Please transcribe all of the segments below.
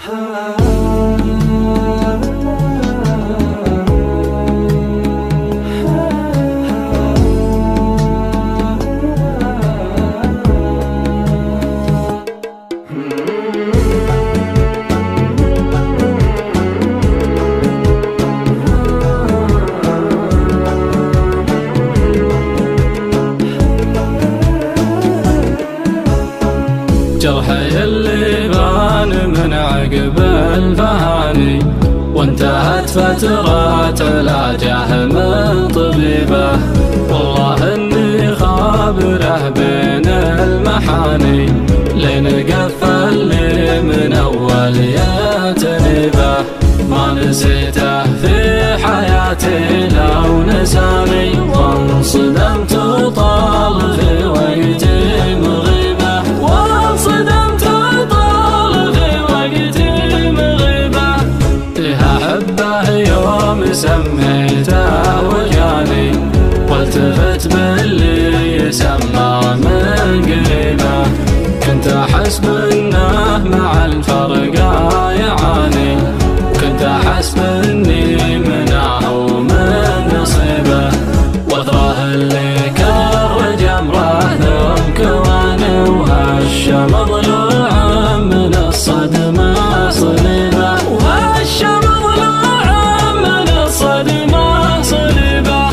جرحي اللي بان من عقب الفهاني، وانتهت فترة علاجه من طبيبه. والله اني خابره بين المحاني، لين قفل لي من اول يتنيبه. ما نسيته في حياتي لو نساني، وانصدمت وطال في وقتي مغيبه. وانصدمت وطال في وقتي مغيبه. احبه يوم سميته وجاني، والتفت باللي يسمى من قريبه. كنت احسب انه مع الفرقه يعاني، كنت احسب اني منه ومن نصيبه. وثره اللي كر جمره ثم كواني، وهش مضلوع من الصدمه صليبه. وهش مضلوع من الصدمه صليبه.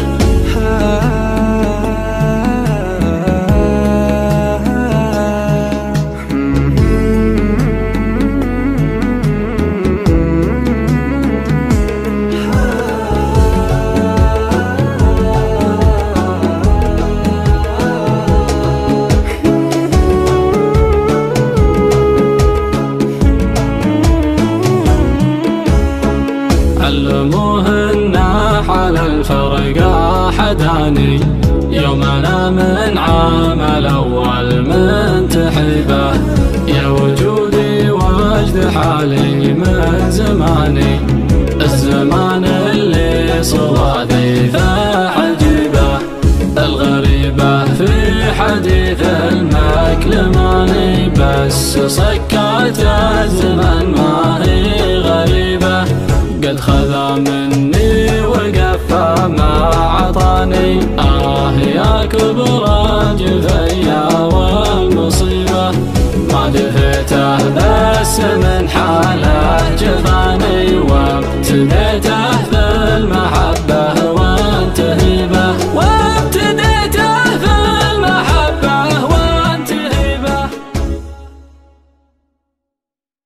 علموه انه على الفرقة حداني، يوم انا من عام الاول من تحيبه. يا وجودي وجد حالي من زماني، الزمان اللي صوادي ذا عجيبه. الغريبة في حديث المكلماني، بس سكات الزمن ما هي غريبة. قد خذا مني وقفا ما عطاني، يا كبر جفيا والمصيبة. ما دفيته بس من حاله جفاني، وابتديت